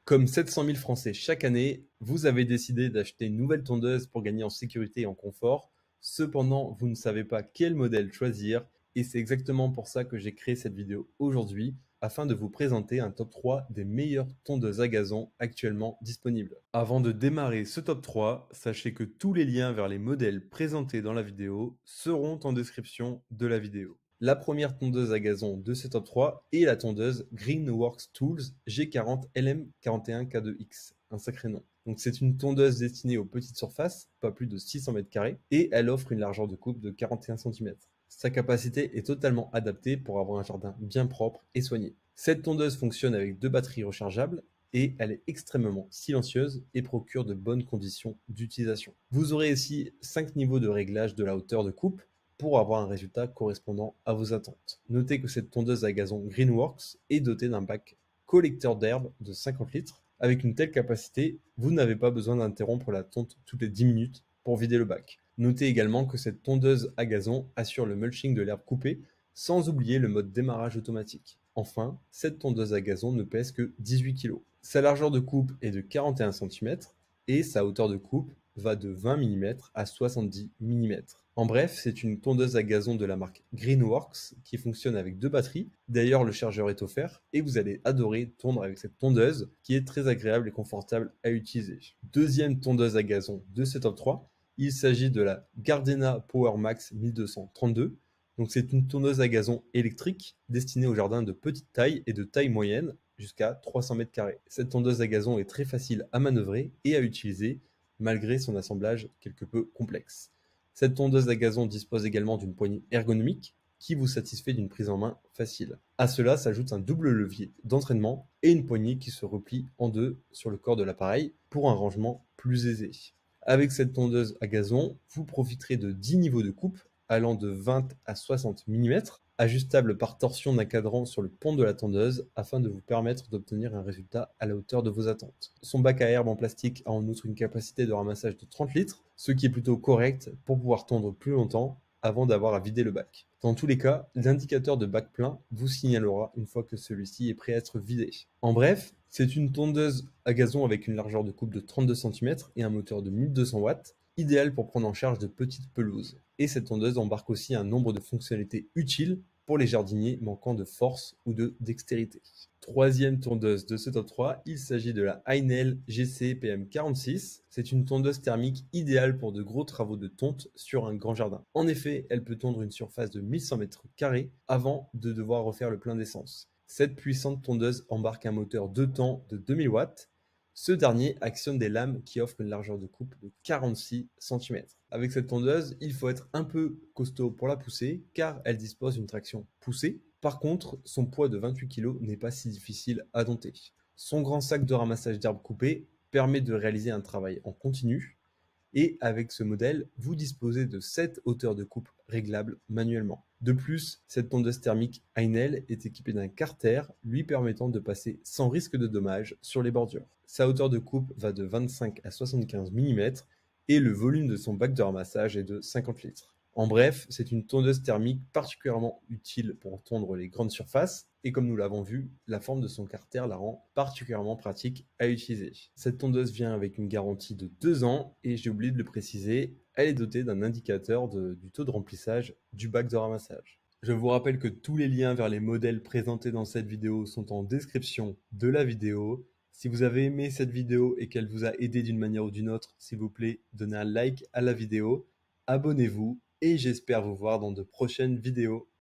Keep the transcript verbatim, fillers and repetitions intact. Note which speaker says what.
Speaker 1: Comme sept cent mille Français chaque année, vous avez décidé d'acheter une nouvelle tondeuse pour gagner en sécurité et en confort. Cependant, vous ne savez pas quel modèle choisir et c'est exactement pour ça que j'ai créé cette vidéo aujourd'hui afin de vous présenter un top trois des meilleures tondeuses à gazon actuellement disponibles. Avant de démarrer ce top trois, sachez que tous les liens vers les modèles présentés dans la vidéo seront en description de la vidéo. La première tondeuse à gazon de ce top trois est la tondeuse Greenworks Tools G quarante L M quarante et un K deux X, un sacré nom. Donc c'est une tondeuse destinée aux petites surfaces, pas plus de six cents mètres carrés, et elle offre une largeur de coupe de quarante et un centimètres. Sa capacité est totalement adaptée pour avoir un jardin bien propre et soigné. Cette tondeuse fonctionne avec deux batteries rechargeables et elle est extrêmement silencieuse et procure de bonnes conditions d'utilisation. Vous aurez ici cinq niveaux de réglage de la hauteur de coupe pour avoir un résultat correspondant à vos attentes. Notez que cette tondeuse à gazon Greenworks est dotée d'un bac collecteur d'herbe de cinquante litres. Avec une telle capacité, vous n'avez pas besoin d'interrompre la tonte toutes les dix minutes pour vider le bac. Notez également que cette tondeuse à gazon assure le mulching de l'herbe coupée, sans oublier le mode démarrage automatique. Enfin, cette tondeuse à gazon ne pèse que dix-huit kilos. Sa largeur de coupe est de quarante et un centimètres et sa hauteur de coupe va de vingt millimètres à soixante-dix millimètres. En bref, c'est une tondeuse à gazon de la marque Greenworks qui fonctionne avec deux batteries. D'ailleurs, le chargeur est offert et vous allez adorer tondre avec cette tondeuse qui est très agréable et confortable à utiliser. Deuxième tondeuse à gazon de ce top trois, il s'agit de la Gardena Power Max mille deux cent trente-deux. Donc c'est une tondeuse à gazon électrique destinée aux jardins de petite taille et de taille moyenne jusqu'à trois cents mètres carrés. Cette tondeuse à gazon est très facile à manœuvrer et à utiliser malgré son assemblage quelque peu complexe. Cette tondeuse à gazon dispose également d'une poignée ergonomique qui vous satisfait d'une prise en main facile. À cela s'ajoute un double levier d'entraînement et une poignée qui se replie en deux sur le corps de l'appareil pour un rangement plus aisé. Avec cette tondeuse à gazon, vous profiterez de dix niveaux de coupe allant de vingt à soixante millimètres, ajustable par torsion d'un cadran sur le pont de la tondeuse afin de vous permettre d'obtenir un résultat à la hauteur de vos attentes. Son bac à herbe en plastique a en outre une capacité de ramassage de trente litres, ce qui est plutôt correct pour pouvoir tondre plus longtemps avant d'avoir à vider le bac. Dans tous les cas, l'indicateur de bac plein vous signalera une fois que celui-ci est prêt à être vidé. En bref, c'est une tondeuse à gazon avec une largeur de coupe de trente-deux centimètres et un moteur de mille deux cents watts, idéal pour prendre en charge de petites pelouses. Et cette tondeuse embarque aussi un nombre de fonctionnalités utiles pour les jardiniers manquant de force ou de dextérité. Troisième tondeuse de ce top trois, il s'agit de la Heinel G C P M quarante-six. C'est une tondeuse thermique idéale pour de gros travaux de tonte sur un grand jardin. En effet, elle peut tondre une surface de mille cent mètres carrés avant de devoir refaire le plein d'essence. Cette puissante tondeuse embarque un moteur deux temps de deux mille watts. Ce dernier actionne des lames qui offrent une largeur de coupe de quarante-six centimètres. Avec cette tondeuse, il faut être un peu costaud pour la pousser car elle dispose d'une traction poussée. Par contre, son poids de vingt-huit kilos n'est pas si difficile à dompter. Son grand sac de ramassage d'herbes coupées permet de réaliser un travail en continu. Et avec ce modèle, vous disposez de sept hauteurs de coupe réglables manuellement. De plus, cette tondeuse thermique Heinel est équipée d'un carter lui permettant de passer sans risque de dommage sur les bordures. Sa hauteur de coupe va de vingt-cinq à soixante-quinze millimètres et le volume de son bac de ramassage est de cinquante litres. En bref, c'est une tondeuse thermique particulièrement utile pour tondre les grandes surfaces et comme nous l'avons vu, la forme de son carter la rend particulièrement pratique à utiliser. Cette tondeuse vient avec une garantie de deux ans et j'ai oublié de le préciser, elle est dotée d'un indicateur de, du taux de remplissage du bac de ramassage. Je vous rappelle que tous les liens vers les modèles présentés dans cette vidéo sont en description de la vidéo. Si vous avez aimé cette vidéo et qu'elle vous a aidé d'une manière ou d'une autre, s'il vous plaît, donnez un like à la vidéo, abonnez-vous et j'espère vous voir dans de prochaines vidéos.